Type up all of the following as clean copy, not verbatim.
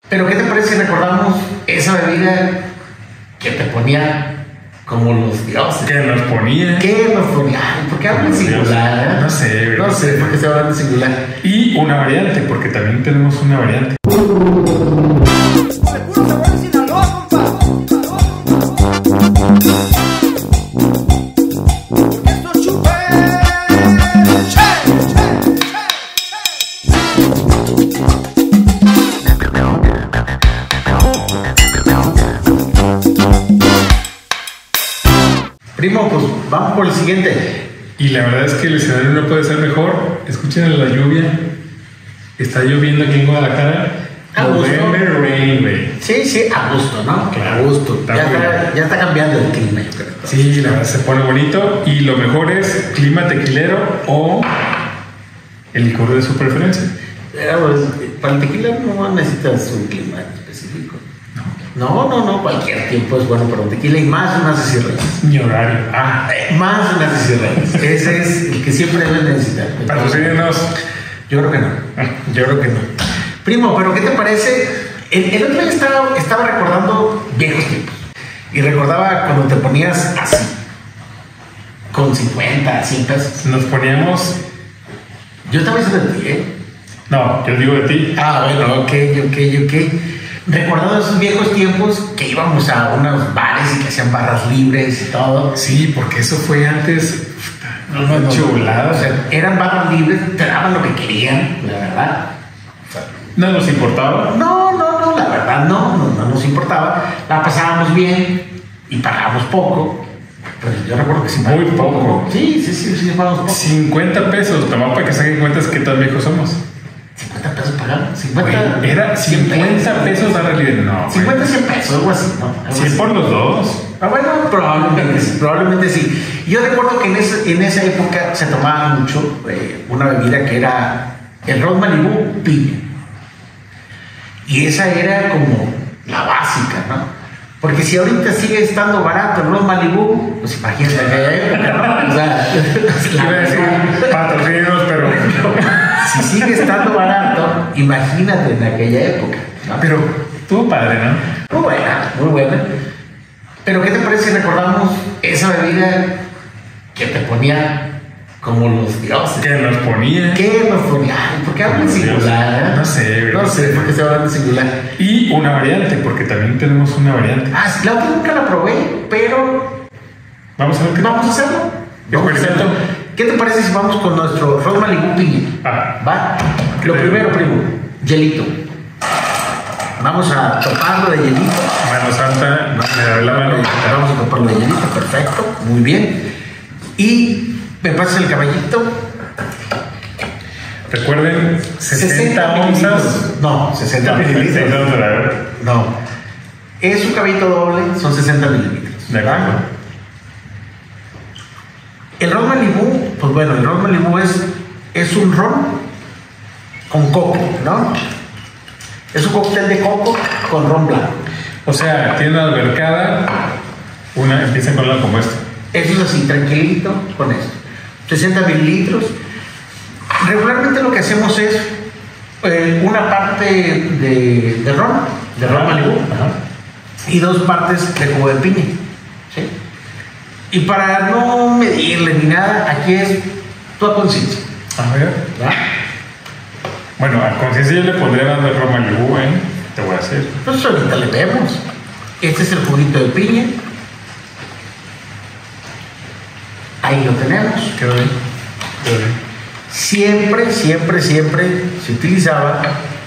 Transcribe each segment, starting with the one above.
Pero ¿qué te parece si recordamos esa bebida que te ponía como los dioses? Que nos ponía. ¿Qué nos ponía? Ay, ¿por qué hablan en singular? No sé, No sé por qué se hablan en singular. Y una variante, porque también tenemos una variante. Primo, pues vamos por el siguiente. Y la verdad es que el escenario no puede ser mejor. Escuchen la lluvia. Está lloviendo aquí en Guadalajara. A gusto. November rain, güey. Sí, a gusto, ¿no? Claro. A gusto. Ya está cambiando el clima, yo creo. Sí, la verdad se pone bonito. Y lo mejor es clima tequilero o el licor de su preferencia. Pues, para el tequila no necesitas un clima específico. No, cualquier tiempo es bueno para un tequila y más unas Cisirreyes. Mi horario. Más unas Cisirreyes. Ese es el que siempre deben necesitar. Patrocínenos. Yo creo que no. Yo creo que no. Primo, pero ¿qué te parece? El otro día estaba recordando viejos tiempos. Y recordaba cuando te ponías así, con 50, 100 pesos. Nos poníamos. Yo también soy de ti, ¿eh? No, yo digo de ti. Bueno, ok. Recordando esos viejos tiempos que íbamos a unos bares y que hacían barras libres y todo. Sí, porque eso fue antes. No, chulada. O sea, eran barras libres, te daban lo que querían, la verdad. O sea, no nos importaba. No, la verdad no nos importaba. La pasábamos bien y pagábamos poco. Pero yo recuerdo que sí muy poco. Sí, pagamos poco. 50 pesos, nomás para que se den cuenta que tan viejos somos. 50 pesos pagamos. 50 Güey, era 50 pesos la realidad. No, 50, 100 pesos, algo así, ¿no? 100 por los dos. Bueno, probablemente sí. Yo recuerdo que en esa época se tomaba mucho una bebida que era el ron Malibu piña. Y esa era como la básica, ¿no? Porque si ahorita sigue estando barato el ron Malibu, pues imagínate aquella época, ¿no? O sea, iba a decir patrocínenos, pero si sigue estando barato, imagínate en aquella época, ¿no? Pero estuvo padre, ¿no? Muy buena. Pero ¿qué te parece si recordamos esa bebida que te ponía como los dioses? Que nos ponía. ¿Qué nos ponía? Ay, ¿por qué hablan en singular? No sé, No sé por qué se hablan en singular. Y una variante, porque también tenemos una variante. Sí, la otra nunca la probé, pero vamos a ver qué. Vamos a hacerlo. ¿Qué te parece si vamos con nuestro ron Malibu piña? ¿Va? Lo primero, primo, hielito. Vamos a toparlo de hielito. Mano santa, me da la mano. Vamos a toparlo de hielito, perfecto, muy bien. Y me pasas el caballito. Recuerden, 60 onzas. No, 60 mililitros. No. Es un caballito doble, son 60 mililitros. ¿De acuerdo? El ron Malibu, pues bueno, el ron Malibu es un ron con coco, ¿no? Es un cóctel de coco con ron blanco. O sea, tiene una albercada, empieza con la como esto. Eso es así, tranquilito con esto. 60 mililitros. Regularmente lo que hacemos es una parte de ron Malibu, y 2 partes de jugo de piña. ¿Sí? Y para no medirle ni nada, aquí es tu a conciencia. A ver. ¿Va? Bueno, a conciencia yo le pondría más de ron Malibu, te voy a decir. Pues ahorita le vemos. Este es el juguito de piña. Ahí lo tenemos. Quedó bien. Siempre se utilizaba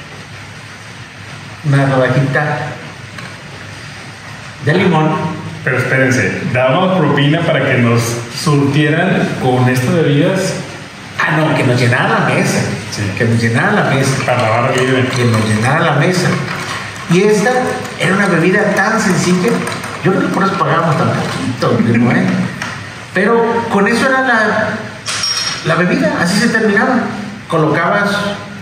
una rodajita de limón. Pero espérense, dábamos propina para que nos surtieran con estas bebidas. No, que nos llenara la mesa. Sí. Que nos llenara la mesa. Para lavar la vida. Que nos llenara la mesa. Y esta era una bebida tan sencilla. Yo creo que por eso pagábamos tan poquito, ¿no? Pero con eso era la bebida, así se terminaba. Colocabas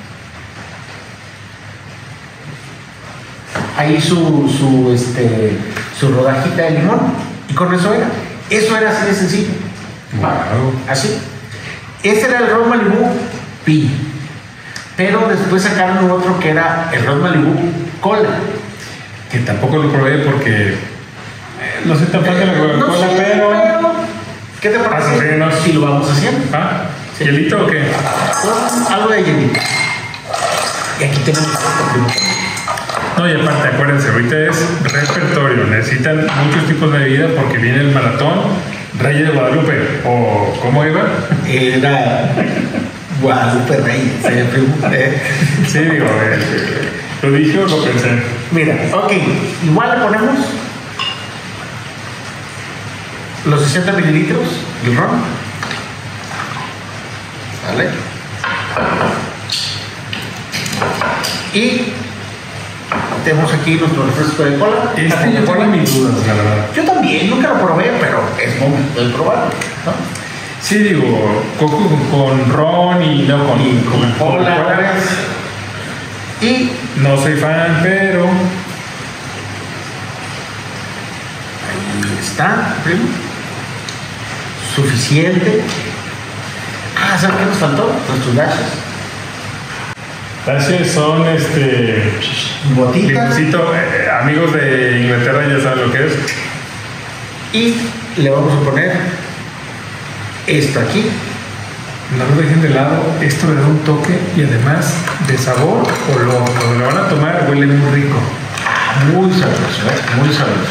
ahí su rodajita de limón y con eso era. Eso era así de sencillo. Wow. Así. Ese era el ron Malibu piña. Pero después sacaron otro que era el ron Malibu Cola. Que tampoco lo probé porque no soy tan fan de la Coca-Cola, No sé, pero... ¿Qué te parece no. si lo vamos haciendo? ¿Ah? Sí. ¿Hielito o qué? Algo de hielito. Y aquí tenemos No, y aparte, acuérdense, ahorita es repertorio. Necesitan muchos tipos de bebida porque viene el maratón Reyes de Guadalupe. ¿O cómo iba? Era Guadalupe Reyes, primo. Sí, digo, ¿lo dije o lo pensé? Mira, ok, igual le ponemos los 60 mililitros del ron. ¿Vale? Y tenemos aquí nuestro refresco de cola. Yo tengo mis dudas, la verdad. Yo también, nunca lo probé, pero es momento de probarlo, ¿no? Sí, digo, coco con ron y no con Coca-Cola. Y no soy fan, pero ahí está, primo. Suficiente. ¿Sabes qué nos faltó? Nuestros dashes. Dashes son Gotitas. limoncito, amigos de Inglaterra ya saben lo que es. Y le vamos a poner esto aquí. No lo dejen de lado, esto le da un toque y además de sabor, cuando lo van a tomar huele muy rico. Muy sabroso, muy sabroso.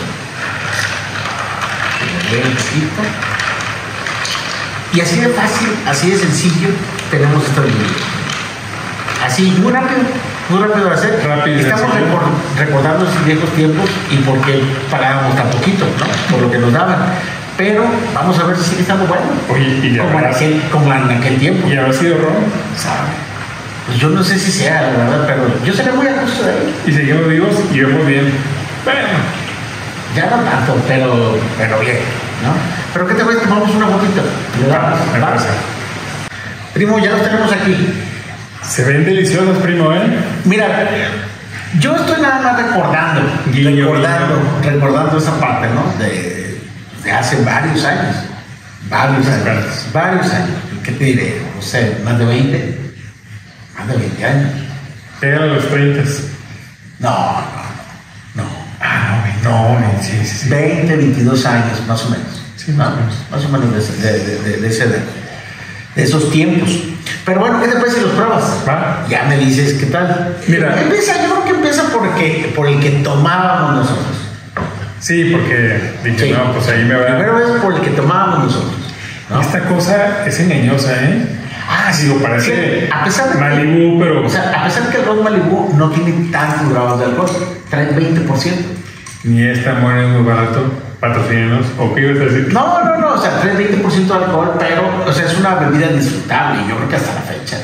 Un poquito. Y así de fácil, así de sencillo, tenemos esto de libro. Así, muy rápido de hacer. Rápido y estamos sencillo. recordando esos viejos tiempos y por qué pagábamos tan poquito, ¿no? Por lo que nos daban. Pero vamos a ver si sigue estando bueno. Oye, y de verdad, como en aquel tiempo. ¿y habrá sido ron? ¿Sabe? Pues yo no sé si sea, la verdad, pero yo seré muy a gusto de ahí. Y seguimos vivos y vemos bien. Bueno, Ya no tanto, pero bien, ¿no? Pero ¿qué te parece? Tomamos una gotita. Le damos, me ¿va? parece. Primo, ya los tenemos aquí. Se ven deliciosos, primo, ¿eh? Mira, yo estoy nada más recordando esa parte, ¿no? De hace varios años. Varios años. ¿Qué te diré? No sé, más de 20. Más de 20 años. Pégale a los 30. No. No, sí. 20, 22 años, más o menos. Sí, más o menos. Más o menos de esa edad. De esos tiempos. Pero bueno, ¿qué te parece si los pruebas? Va. Ya me dices qué tal. Mira. Yo creo que empieza por el que tomábamos nosotros. Sí, porque dije, Sí. no, pues ahí me va. Primero es por el que tomábamos nosotros, ¿no? Esta cosa es engañosa, ¿eh? Sí, Digo, parece sí, a pesar de Malibu, pero... O sea, a pesar de que el ron Malibu no tiene tantos grados de alcohol, trae 20%. Ni esta muere es muy barato. Patrocínenos. ¿O qué ibas a decir? No, o sea, trae 20% de alcohol, pero, o sea, es una bebida disfrutable, yo creo que hasta la fecha.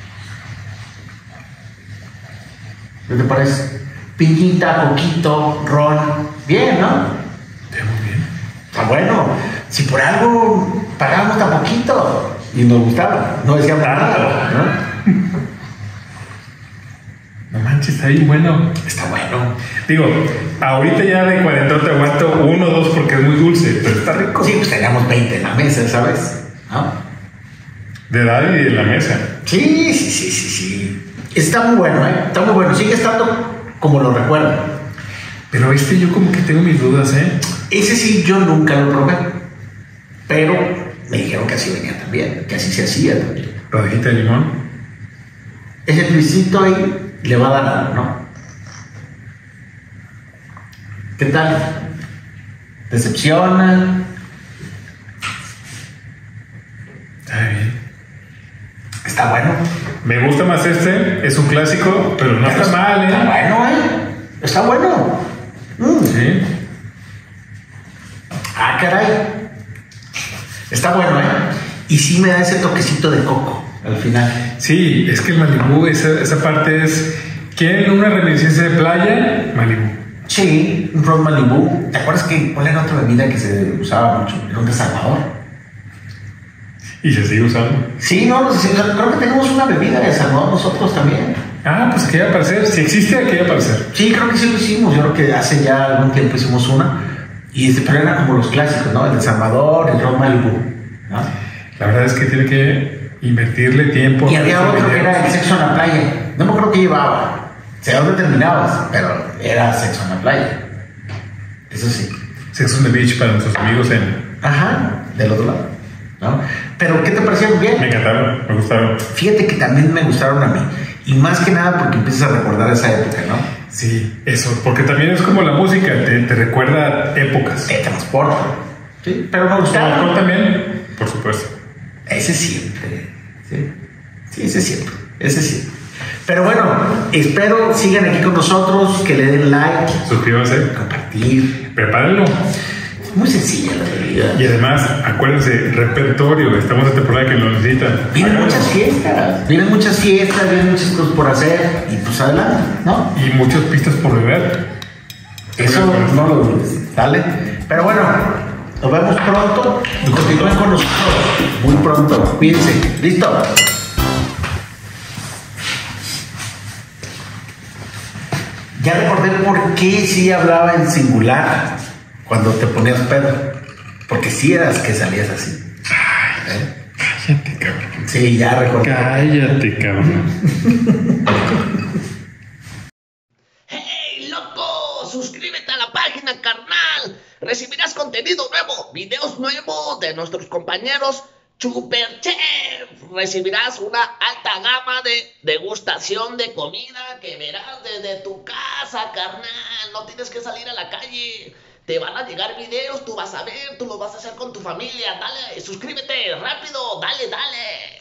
¿Qué te parece? Piñita, coquito, ron, bien, ¿no? Muy bien. Está bueno. Si por algo pagábamos tan poquito y nos gustaba, no decíamos nada, ¿no? No manches, está bien bueno. Está bueno. Digo, ahorita ya de 40 te aguanto 1 o 2 porque es muy dulce, pero está rico. Sí, pues teníamos 20 en la mesa, ¿sabes? ¿No? De edad y de la mesa. Sí. Está muy bueno, ¿eh? Está muy bueno. Sigue estando como lo recuerdo. Pero yo como que tengo mis dudas, ¿eh? Ese sí yo nunca lo probé. Pero me dijeron que así venía también, que así se hacía también. Rodajita de limón. Ese twistito ahí le va a dar algo, ¿no? ¿Qué tal? ¿Decepciona? Está bien. Está bueno. Me gusta más es un clásico, pero no está mal, ¿eh? Está bueno, ¿eh? Está bueno. Sí. Caray. Está bueno, ¿eh? Y sí me da ese toquecito de coco al final. Sí, es que el Malibu, esa parte es... ¿Quieren una reminiscencia de playa? Malibu. Sí, un ron Malibu. ¿Te acuerdas cuál era otra bebida que se usaba mucho? Era un de Salvador. Y se sigue usando. Sí, creo que tenemos una bebida de Salvador nosotros también. Pues que va a aparecer. Si existe, aquí va a aparecer. Sí, creo que sí lo hicimos. Yo creo que hace ya algún tiempo hicimos una. Pero era como los clásicos, ¿no? El de Salvador, el ron Malibu, ¿no? La verdad es que tiene que invertirle tiempo. Y había otro que era el sexo en la playa. No me acuerdo qué llevaba. Sé dónde terminabas, pero era sexo en la playa. Eso sí. Sex on the Beach para nuestros amigos en... Ajá, del otro lado, ¿no? Pero, ¿qué te parecieron bien? Me encantaron, me gustaron. Fíjate que también me gustaron a mí. Y más que nada porque empiezas a recordar esa época, ¿no? Sí, eso, porque también es como la música, te recuerda épocas. Te transporta. Sí, pero me El gustaron. alcohol también, por supuesto. Ese siempre. Sí, sí, ese siempre. Ese siempre. Pero bueno, espero sigan aquí con nosotros, que le den like, Suscríbanse, compartir. prepárenlo. Es muy sencilla la realidad. Y además, acuérdense, repertorio, estamos en temporada que lo necesitan. Vienen Háganlo. vienen muchas fiestas, vienen muchas cosas por hacer y pues adelante, ¿no? Y muchas pistas por beber. Eso no lo dudes, ¿sale? Pero bueno, nos vemos pronto y continúen con nosotros muy pronto. Cuídense, ¿listo? Ya recordé por qué sí hablaba en singular cuando te ponías pedo. Porque sí eras que salías así. Cállate, cabrón. Sí, ya recordé. Cállate, cabrón. ¡Hey, loco! Suscríbete a la página, carnal. Recibirás contenido nuevo, videos nuevos de nuestros compañeros Superchef. Recibirás una alta gama de degustación de comida que verás desde tu casa, carnal. No tienes que salir a la calle. Te van a llegar videos, tú vas a ver, tú lo vas a hacer con tu familia. Dale, suscríbete, rápido, dale, dale.